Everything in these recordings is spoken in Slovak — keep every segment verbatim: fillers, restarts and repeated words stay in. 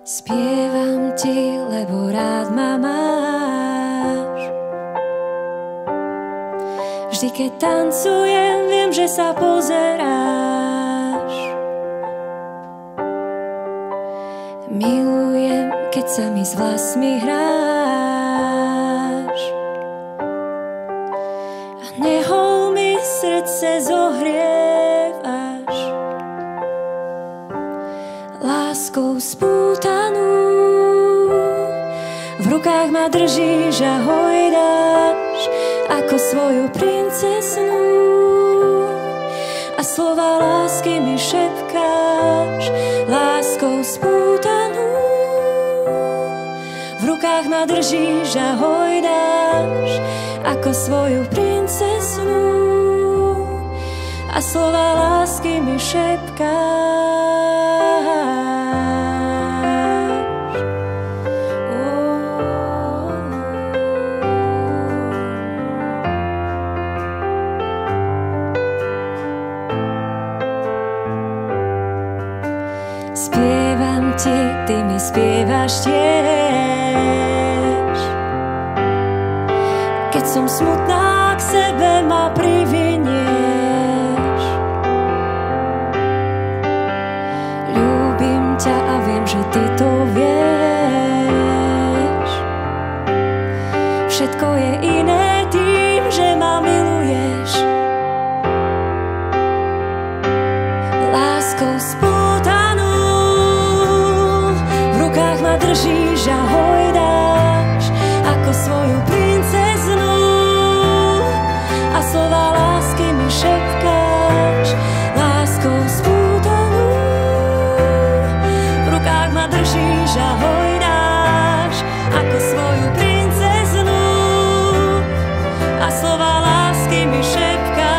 Spievam ti, lebo rád ma máš. Vždy, keď tancujem, viem, že sa pozeráš. Milujem, keď sa mi s vlasmi hráš. A nehou mi srdce zohrievaš. Láskou spútanú v rukách ma držíš a hojdáš ako svoju princesnú. A slova lásky mi šepkáš. Láskou spútanú v rukách ma držíš a hojdáš ako svoju princesnú. A slova lásky mi šepkáš. Spievam ti, ty mi spievaš tiež. Keď som smutná, k sebe ma privinieš. Ľúbim ťa a viem, že ty to vieš. Všetko je iné tým, že ma miluješ. Láskou spútanú držíš a hojdáš ako svoju princeznu. A slova lásky mi šepkáš. Láskou spútanú v rukách ma držíš a hojdáš ako svoju princeznu. A slova lásky mi šepkáš.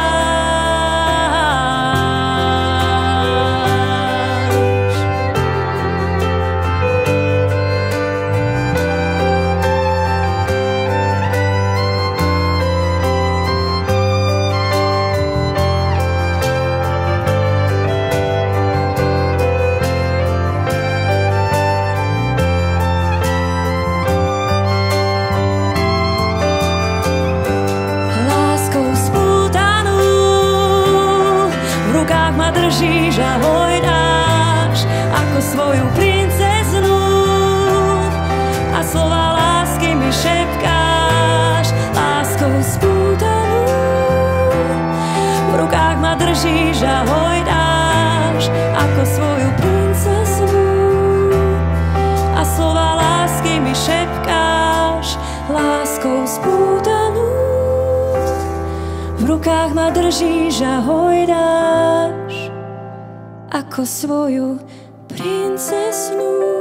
Držíš a hojdáš ako svoju princeznu. A slova lásky mi šepkáš. Láskou spútanú v rukách ma držíš a hojdáš ako svoju princeznu. A slova lásky mi šepkáš. Láskou spútanú v rukách ma držíš a hojdáš ako svoju princesnu.